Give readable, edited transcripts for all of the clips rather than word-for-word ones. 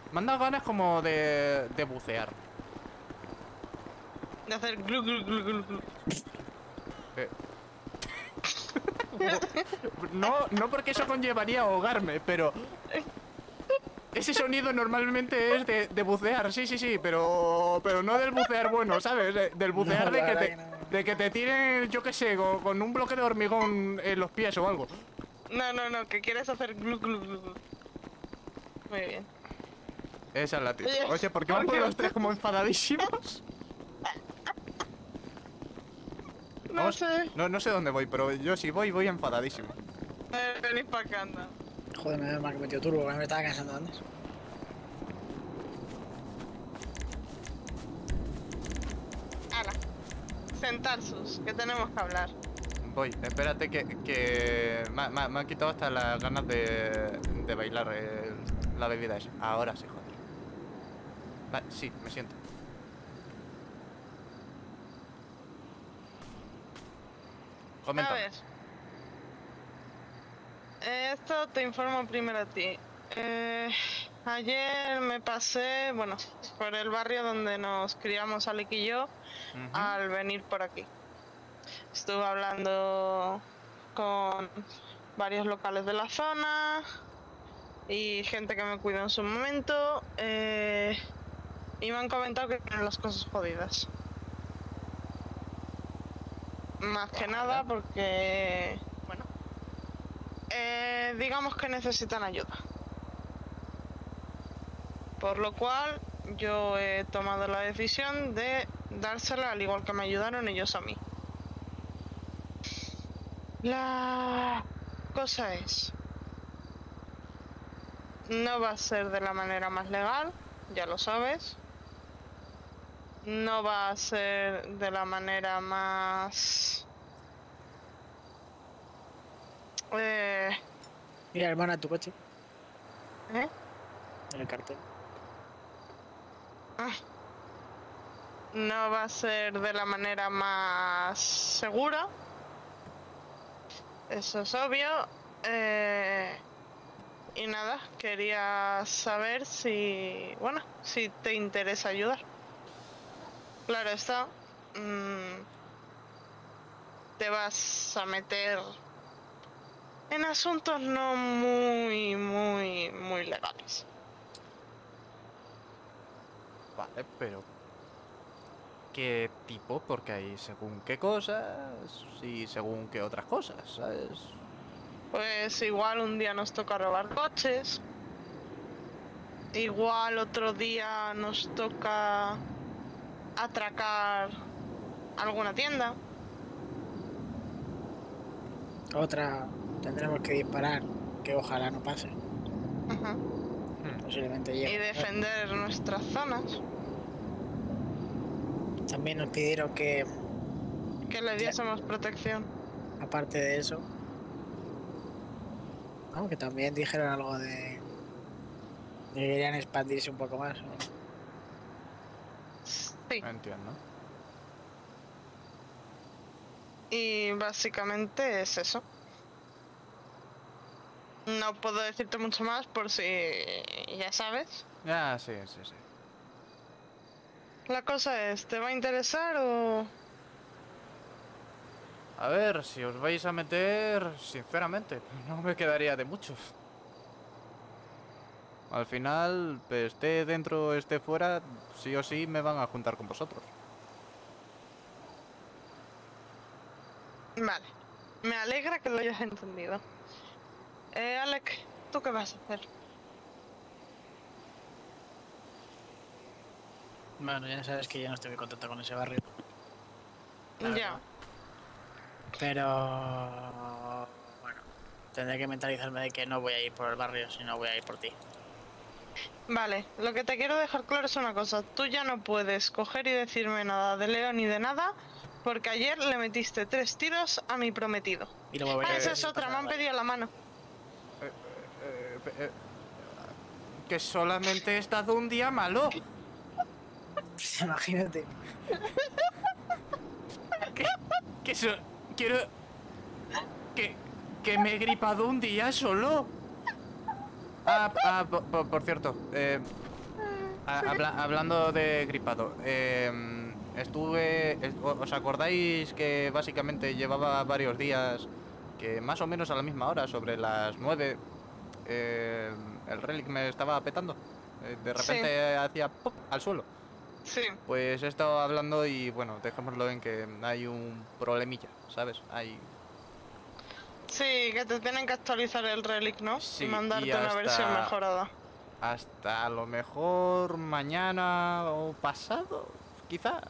Me han dado ganas como de bucear. De hacer glu glu glu glu glu. No porque eso conllevaría ahogarme, pero... Ese sonido normalmente es de bucear, sí, pero no del bucear bueno, ¿sabes? Del bucear No, de, la que verdad te, que no. de que te tiren, yo qué sé, con un bloque de hormigón en los pies o algo. No, que quieres hacer glu glu glu glu. Muy bien. Esa es la actitud. Oye, Oye, ¿por qué ¿por vamos qué? los tres como enfadadísimos? No Vamos, sé. no sé dónde voy, pero yo si voy enfadadísimo. Venid para acá, anda. Joder, me ha metido turbo, que me estaba cansando antes. Hala. Sentarsus, que tenemos que hablar. Voy, espérate que me han quitado hasta las ganas de bailar la bebida esa. Ahora sí, joder. Vale, sí, me siento. A Coméntame. ver. Esto te informo primero a ti. Ayer me pasé, bueno, por el barrio donde nos criamos Alec y yo, al venir por aquí. Estuve hablando con varios locales de la zona y gente que me cuidó en su momento, y me han comentado que tienen las cosas jodidas. Más que nada porque, bueno, digamos que necesitan ayuda. Por lo cual yo he tomado la decisión de dársela al igual que me ayudaron ellos a mí. La cosa es, no va a ser de la manera más legal, ya lo sabes. No va a ser de la manera más... Mira, hermana, tu coche. ¿Eh? En el cartel. No va a ser de la manera más segura. Eso es obvio. Y nada, quería saber si, bueno, si te interesa ayudar. Claro está, te vas a meter en asuntos no muy legales. Vale, pero... ¿Qué tipo? Porque hay según qué cosas y según qué otras cosas, ¿sabes? Pues igual un día nos toca robar coches. Igual otro día nos toca atracar alguna tienda. Otra tendremos que disparar, que ojalá no pase. Posiblemente Y llegue. defender nuestras zonas. También nos pidieron que, Que le diésemos protección. aparte de eso, que también dijeron algo de que querían expandirse un poco más. ¿No? Sí. Entiendo. Y básicamente es eso. No puedo decirte mucho más por si ya sabes. Ah, sí. La cosa es, ¿te va a interesar o...? A ver, si os vais a meter, sinceramente, no me quedaría de mucho. Al final, esté dentro o esté fuera, sí o sí me van a juntar con vosotros. Vale. Me alegra que lo hayas entendido. Alec, ¿tú qué vas a hacer? Bueno, ya sabes que yo no estoy muy contento con ese barrio. Ya. Pero bueno, tendré que mentalizarme de que no voy a ir por el barrio, sino voy a ir por ti. Vale, lo que te quiero dejar claro es una cosa. Tú ya no puedes coger y decirme nada de Leo ni de nada, porque ayer le metiste 3 tiros a mi prometido. Y lo volveré a Esa hacer es si otra, pasa me han nada. pedido la mano. Que solamente he estado un día malo. Imagínate. Quiero... Que me he gripado un día solo. Por cierto, Hablando de gripado, ¿os acordáis que básicamente llevaba varios días que más o menos a la misma hora, sobre las 9, el Relic me estaba petando? De repente Sí. hacía pop al suelo. Sí. Pues he estado hablando y bueno, dejémoslo en que hay un problemilla, ¿sabes? Sí, que te tienen que actualizar el Relic, ¿no? Y Sí, y mandarte una versión mejorada. hasta a lo mejor mañana o pasado, quizá.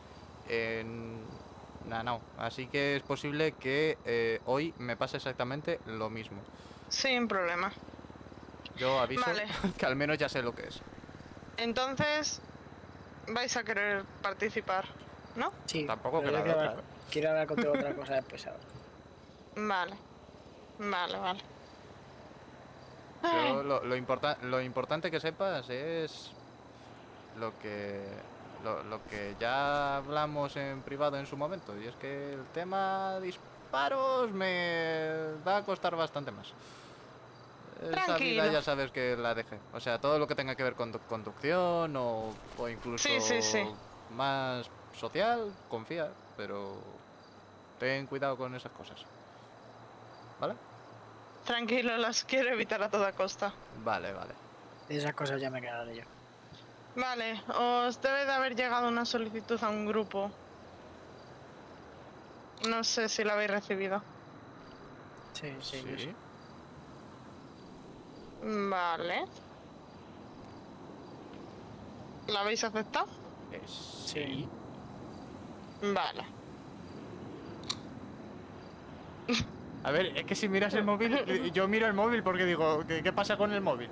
No. Así que es posible que hoy me pase exactamente lo mismo. Sin problema. Yo aviso Vale. que al menos ya sé lo que es. Entonces, vais a querer participar, ¿no? Sí, Tampoco pero yo queda de otra, ¿eh? quiero hablar contigo otra cosa después ahora. Vale. Vale. Yo Ay, lo importante que sepas es lo que lo que ya hablamos en privado en su momento, y es que el tema disparos me va a costar bastante más. Esa vida tranquilo. ya sabes que la dejé. O sea, todo lo que tenga que ver con conducción o Sí. incluso más social, confía, pero ten cuidado con esas cosas. ¿Vale? Tranquilo, las quiero evitar a toda costa. Vale. De esas cosas ya me quedaré yo. Vale, os debe de haber llegado una solicitud a un grupo. No sé si la habéis recibido. Sí, yo sí. Sí. Vale. ¿La habéis aceptado? Sí. Vale. A ver, es que si miras el móvil, yo miro el móvil porque digo, ¿qué pasa con el móvil?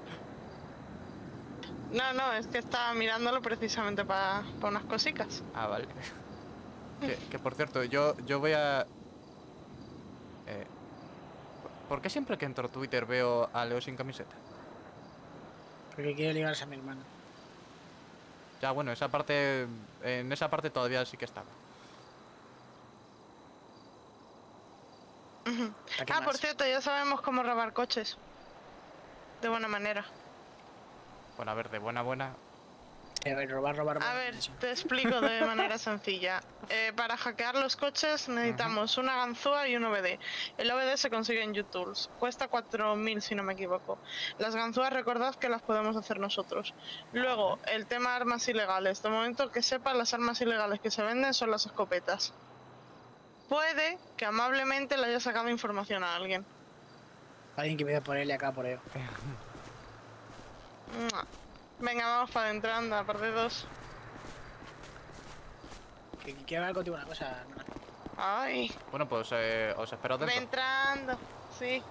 No, es que estaba mirándolo precisamente para unas cositas. Ah, vale. Que por cierto, yo voy a... eh, ¿por qué siempre que entro a Twitter veo a Leo sin camiseta? Porque quiero ligarse a mi hermano. Ya, bueno, en esa parte todavía sí que estaba. ¿Para qué Ah, por más? cierto, ya sabemos cómo robar coches. De buena manera. Bueno, a ver, de buena. A ver, robar. A ver, te explico de manera sencilla. Para hackear los coches necesitamos una ganzúa y un OBD. El OBD se consigue en YouTube. Cuesta 4.000 si no me equivoco. Las ganzúas recordad que las podemos hacer nosotros. Luego, el tema armas ilegales. De momento que sepas, las armas ilegales que se venden son las escopetas. Puede que amablemente le haya sacado información a alguien. Alguien que empiece por él y acá por él. Mua. Venga, vamos para adentro, anda, par de dos. Que quiero hablar contigo una cosa. Nora. Ay, Bueno, pues os espero ve dentro. entrando, sí.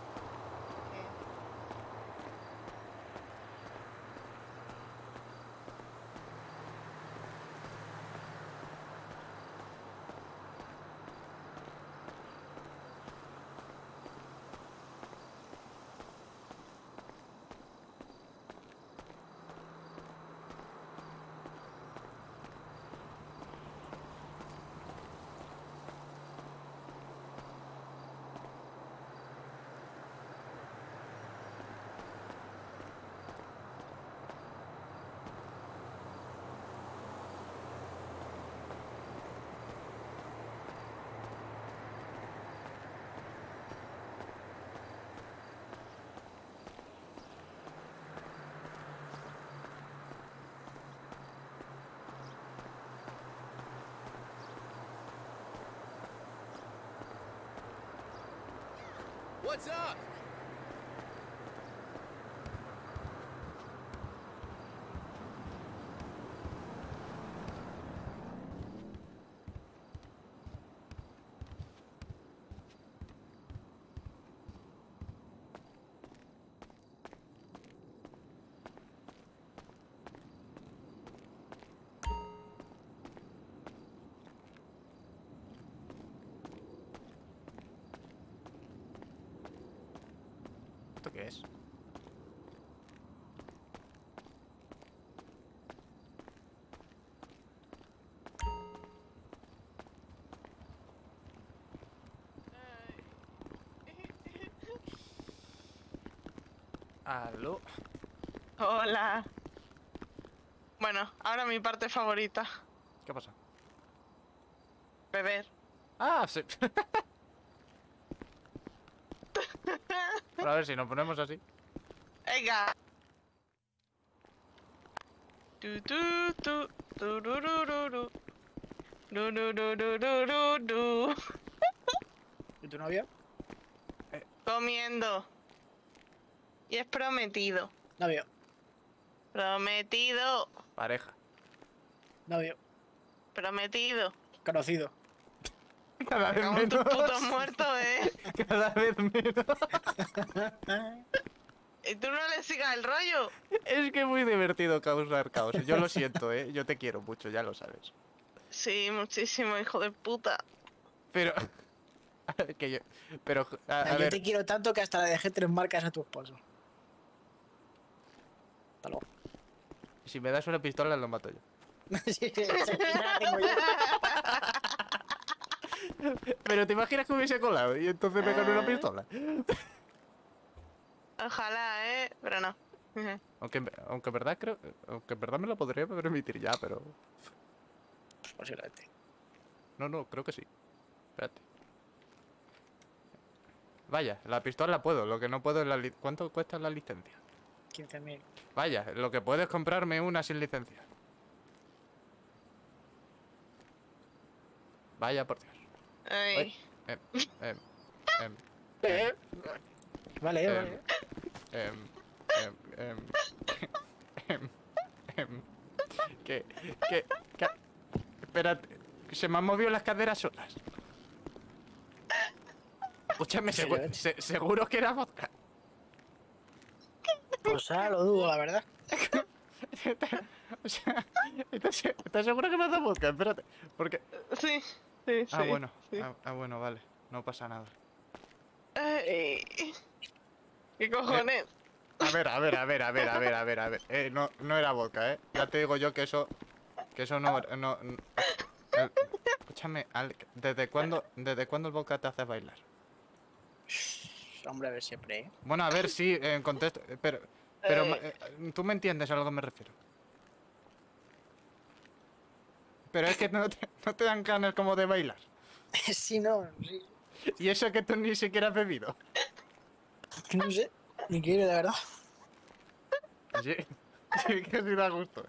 What's up? ¿Esto qué es? ¿Aló? Hola. Bueno, ahora mi parte favorita. ¿Qué pasa? Beber. Ah, sí. Pero a ver si nos ponemos así. Venga. Tu, tururururu. Durururururu. ¿Y tu novio? Comiendo. Y es prometido. Novio. Prometido. Pareja. Novio. Prometido. Conocido. Cada vez Como tus menos. putos muertos, Cada vez menos. Y tú no le sigas el rollo. Es que es muy divertido causar caos. Yo lo siento, Yo te quiero mucho, ya lo sabes. Sí, muchísimo, hijo de puta. Pero... que yo... Pero, a Yo ver... te quiero tanto que hasta le dejé 3 marcas a tu esposo. Hasta luego. Si me das una pistola, lo mato yo. Sí, esa la tengo yo. Pero te imaginas que hubiese colado y entonces me ganó una pistola. Ojalá, pero no. Aunque en verdad creo... Aunque en verdad me lo podría permitir ya, pero... Posiblemente. No, creo que sí. Espérate. Vaya, la pistola puedo, lo que no puedo es la licencia. ¿Cuánto cuesta la licencia? 15.000. Vaya, lo que puedo es comprarme una sin licencia. Vaya, por Dios. Ay. Em, em, em, Vale, em, vale. em, em, em, em, que... Espérate, se me han movido las caderas solas. Escúchame, seguro que era vodka. Pues ahora lo dudo, la verdad. O sea, ¿estás seguro que me has dado vodka? Espérate, porque... Sí, sí, Ah, sí, bueno, sí. bueno, vale, no pasa nada. Ay. ¿Qué cojones? A ver. No era vodka, Ya te digo yo que eso no. Escúchame, ¿desde cuándo el vodka te hace bailar? Hombre, a ver siempre, Bueno, a ver, sí, en contexto, pero tú me entiendes a lo que me refiero. Pero es que no te dan ganas como de bailar. Sí, no, sí. Y eso que tú ni siquiera has bebido. Que no sé. Ni quiero, de verdad. Sí, sí que sí da gusto,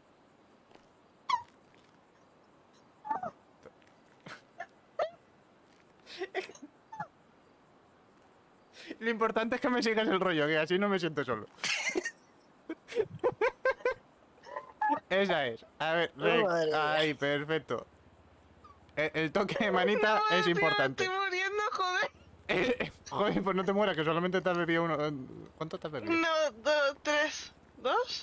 Lo importante es que me sigas el rollo, que así no me siento solo. Esa es. A ver, Madre mía. ahí, perfecto. El toque de manita No, es tío, importante. estoy muriendo, joder. Joder, pues no te mueras, que solamente te has bebido uno. ¿Cuánto te has bebido? No, 3, 2.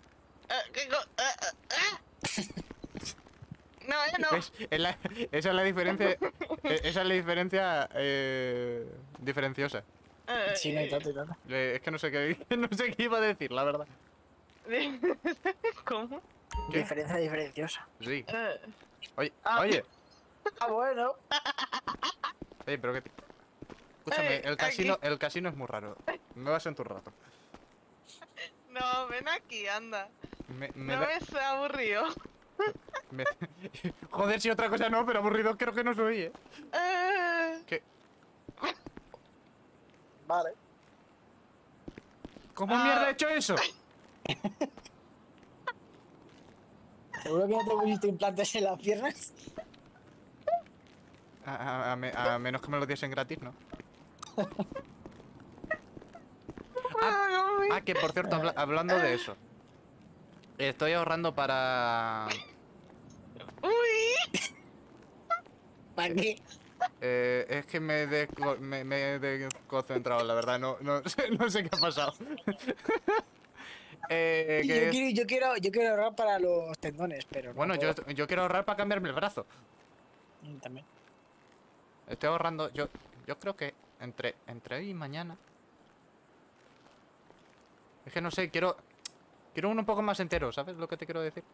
No, no. ¿Ves? Esa es la diferencia. Esa es la diferencia diferenciosa. Sí, no hay tanto y tanto. Es que no sé qué iba a decir, la verdad. ¿Cómo? ¿Qué? Diferencia diferenciosa. Sí. Oye, Ah. oye, Ah, bueno. pero qué. Escúchame, aquí. el casino es muy raro. Me vas en tu rato. No, ven aquí, anda. Me No da- me ha aburrido. me- Joder, si otra cosa no, pero aburrido creo que no soy, ¿Qué? Vale. ¿Cómo mierda he hecho eso? ¿Seguro que no te pusiste implantes en las piernas? A menos que me lo diesen gratis, ¿no? Que por cierto, hablando de eso. Estoy ahorrando para... Uy. ¿Para qué? Es que me he desconcentrado, la verdad, no sé qué ha pasado. Yo quiero ahorrar para los tendones, pero no Bueno, puedo. yo quiero ahorrar para cambiarme el brazo. También. Estoy ahorrando, yo creo que entre hoy y mañana. Es que no sé, quiero uno un poco más entero, ¿sabes lo que te quiero decir?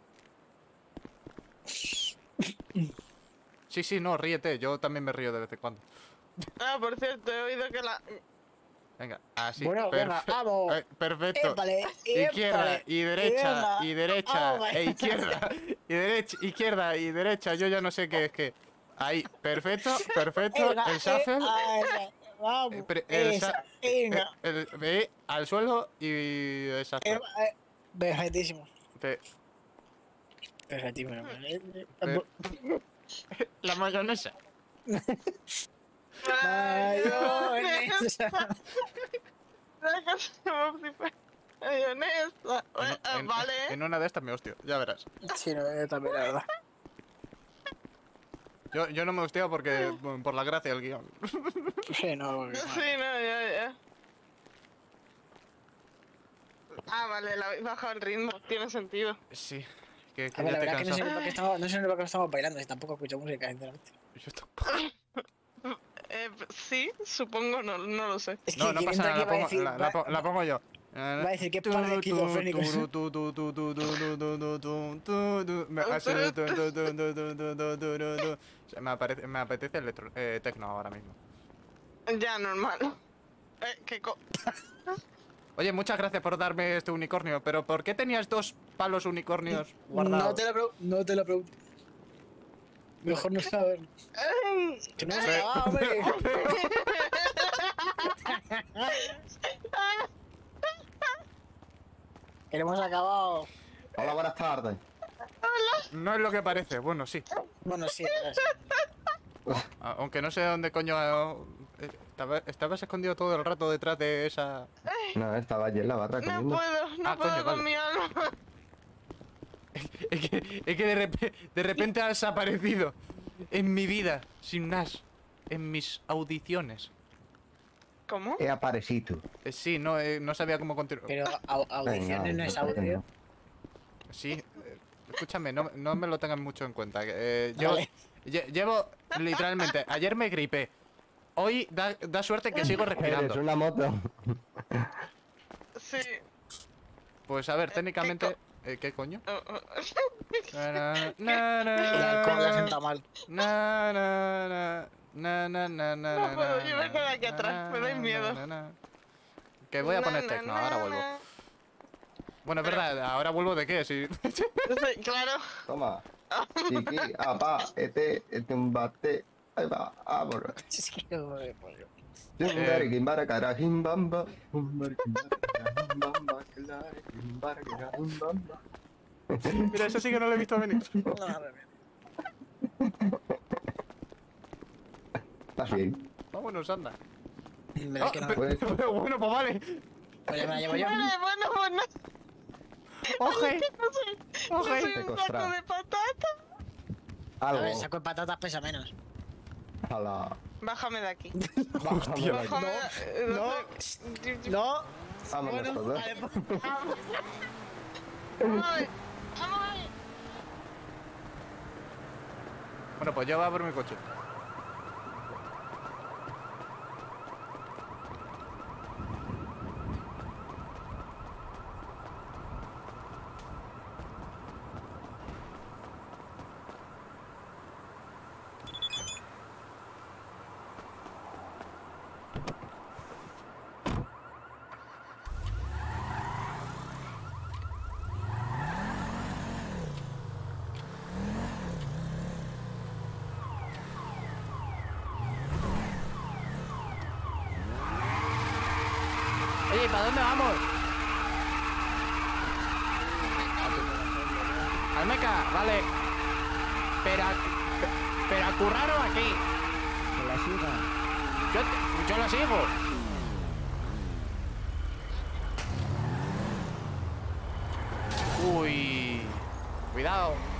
Sí, no, ríete, yo también me río de vez en cuando. Ah, por cierto, he oído que Venga, así. Bueno, venga, vamos. Perfecto. Épale, Izquierda épale. y derecha, Venga. y derecha, Vamos. e izquierda, y derecha, izquierda y derecha. Yo ya no sé qué es que. Ahí, perfecto, perfecto. Venga, El shuffle. esa, vamos. Esa, Venga. ve al suelo y exacto. Perfectísimo. Te- Perfectísimo. la mayonesa. Mayonesa. Mayonesa. Vale. En una de estas me hostio, ya verás. Sí, no, yo también, la verdad. Yo no me hostio porque por la gracia del guión. Sí, no, porque, Sí, no, ya. Ah, vale, le habéis bajado el ritmo. Tiene sentido. Sí, que A ver, ya la te verdad que no sé cansado. ni por qué estamos, no sé ni por qué estamos bailando, si tampoco escucho música, sinceramente. Yo tampoco. Sí, supongo, no lo sé. Es que No, no quien pasa entra nada, aquí va a decir, la pongo yo. va a decir que par de esquizofrénicos. Me apetece el tecno ahora mismo. Ya, normal. Oye, muchas gracias por darme este unicornio, pero ¿por qué tenías 2 palos unicornios guardados? No te lo pregunto. Mejor no saber. Ay, Que no hemos acabado, hombre. Que no hemos acabado. Hola, buenas tardes. No es lo que parece, bueno, sí. Bueno, sí, Aunque no sé dónde coño... Estabas escondido todo el rato detrás de esa... No, estaba allí en la barra no comiendo. puedo, no Ah, puedo coño, con vale. mi alma. Es que de repente has aparecido en mi vida, sin más, en mis audiciones. ¿Cómo? He aparecido. Sí, no sabía cómo continuar. pero audiciones no es audio. Sí, escúchame, no me lo tengan mucho en cuenta. Vale. Llevo, literalmente, ayer me gripé. Hoy da suerte que sigo Eres respirando. una moto. Sí. Pues a ver, técnicamente... ¿Qué coño? El alcohol le ha sentado mal. No puedo, yo me quedo aquí atrás, me dais miedo. Que voy a poner tecno, ahora vuelvo. Bueno, es verdad, ¿ahora vuelvo de qué? Sí. Sí, claro. Toma. Chiqui, apa, este un bate. Ahí va, vámonos. Es que no me pollo. Jumbari, gimbara, cara, gimbamba. Jumbari, gimbara, cara, gimbamba. Clare, gimbara, cara, gimbamba. Mira, eso sí que no lo he visto venir. Madre mía. ¿Estás bien? Vámonos, anda. Me da que no. Pues, Bueno, pues vale. Pues ya me la llevo yo. Vale, bueno. Oje, No oje. soy un saco de patata. A ver, algo. saco de patatas pesa menos. A la... Bájame de aquí. Bájame de aquí. Bájame. No. Vámonos todos. Vale, pues. Vamos. Vamos. Bueno, pues yo voy a por mi coche. Oye, ¿para dónde vamos? Almeca, vale. Pero a currar o aquí. Que la siga. Yo la sigo. Uy. Cuidado.